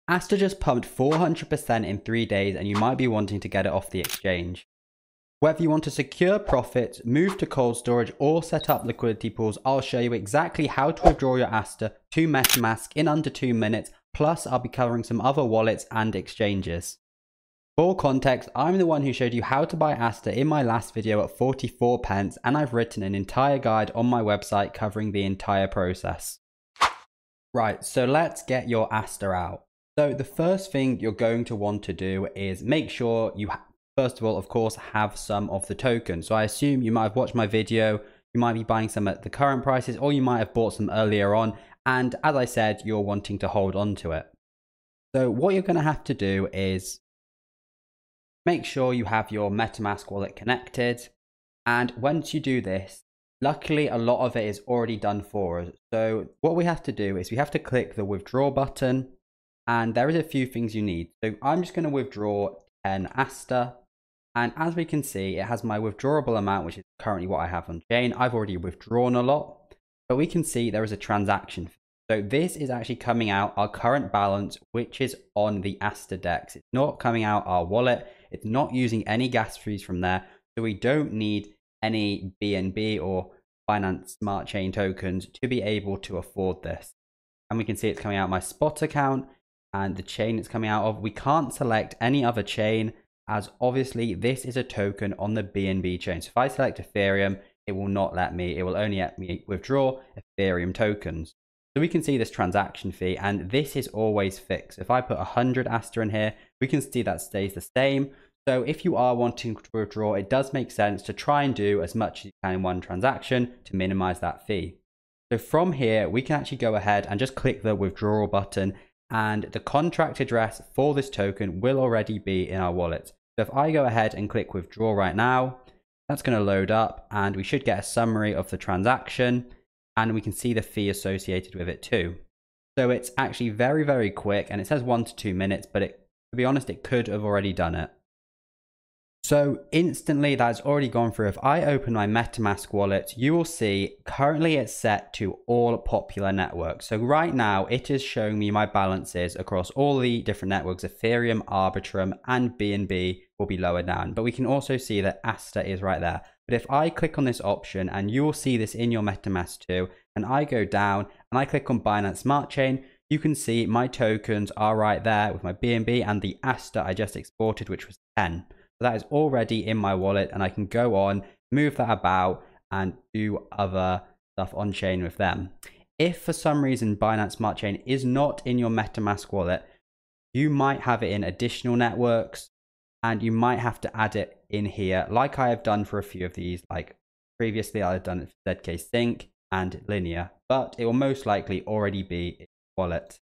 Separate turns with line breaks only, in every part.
Aster just pumped 400% in 3 days and you might be wanting to get it off the exchange. Whether you want to secure profits, move to cold storage or set up liquidity pools, I'll show you exactly how to withdraw your Aster to MetaMask in under 2 minutes, plus I'll be covering some other wallets and exchanges. For context, I'm the one who showed you how to buy Aster in my last video at 44 pence, and I've written an entire guide on my website covering the entire process. Right, so let's get your Aster out. So the first thing you're going to want to do is make sure you, first of all, of course, have some of the tokens. So I assume you might have watched my video, you might be buying some at the current prices, or you might have bought some earlier on. And as I said, you're wanting to hold on to it. So what you're going to have to do is make sure you have your MetaMask wallet connected. And once you do this, luckily a lot of it is already done for us. So what we have to do is we have to click the withdraw button. And there is a few things you need. So I'm just going to withdraw 10 Aster. And as we can see, it has my withdrawable amount, which is currently what I have on chain. I've already withdrawn a lot, but we can see there is a transaction fee. So this is actually coming out our current balance, which is on the ASTERDEX. It's not coming out our wallet. It's not using any gas fees from there. So we don't need any BNB or Binance Smart Chain tokens to be able to afford this. And we can see it's coming out my spot account. And the chain it's coming out of, we can't select any other chain, as obviously this is a token on the BNB chain. So if I select Ethereum, it will not let me, it will only let me withdraw Ethereum tokens. So we can see this transaction fee, and this is always fixed. If I put 100 Aster in here, we can see that stays the same. So if you are wanting to withdraw, it does make sense to try and do as much as you can in one transaction to minimize that fee. So from here, we can actually go ahead and just click the withdrawal button, and the contract address for this token will already be in our wallet. So if I go ahead and click withdraw right now, that's going to load up and we should get a summary of the transaction, and we can see the fee associated with it too. So it's actually very, very quick, and it says 1 to 2 minutes, but to be honest, it could have already done it. So instantly that's already gone through. If I open my MetaMask wallet, you will see currently it's set to all popular networks. So right now it is showing me my balances across all the different networks. Ethereum, Arbitrum, and BNB will be lower down. But we can also see that Aster is right there. But if I click on this option, and you will see this in your MetaMask too, and I go down and I click on Binance Smart Chain, you can see my tokens are right there with my BNB and the Aster I just exported, which was 10. So that is already in my wallet, and I can go on, move that about, and do other stuff on chain with them. If for some reason Binance Smart Chain is not in your MetaMask wallet, you might have it in additional networks, and you might have to add it in here, like I have done for a few of these. Like previously, I've done it for ZK Sync and Linear, but it will most likely already be in your wallet.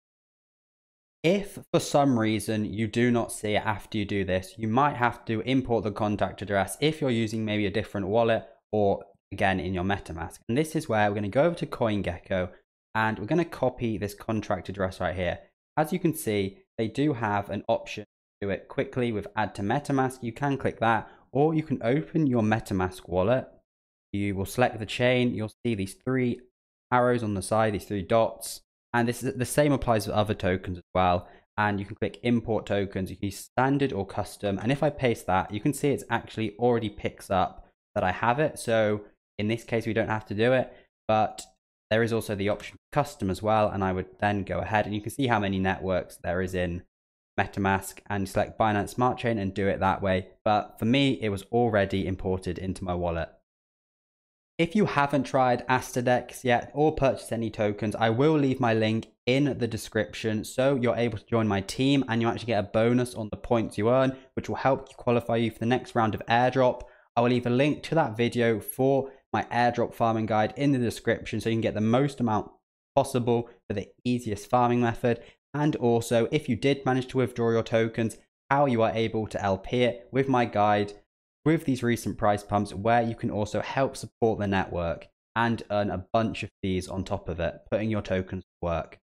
If for some reason you do not see it after you do this, you might have to import the contract address if you're using maybe a different wallet or again in your MetaMask. And this is where we're going to go over to CoinGecko and we're going to copy this contract address right here. As you can see, they do have an option to do it quickly with add to MetaMask. You can click that, or you can open your MetaMask wallet. You will select the chain. You'll see these 3 arrows on the side, these 3 dots. And this is the same applies with other tokens as well. And you can click import tokens. You can use standard or custom. And if I paste that, you can see it's actually already picks up that I have it. So in this case, we don't have to do it, but there is also the option custom as well. And I would then go ahead and you can see how many networks there is in MetaMask, and select Binance Smart Chain and do it that way. But for me, it was already imported into my wallet. If you haven't tried ASTERDEX yet or purchased any tokens, I will leave my link in the description so you're able to join my team and you actually get a bonus on the points you earn, which will help qualify you for the next round of airdrop. I will leave a link to that video for my airdrop farming guide in the description so you can get the most amount possible for the easiest farming method. And also, if you did manage to withdraw your tokens, how you are able to LP it with my guide with these recent price pumps, where you can also help support the network and earn a bunch of fees on top of it, putting your tokens to work.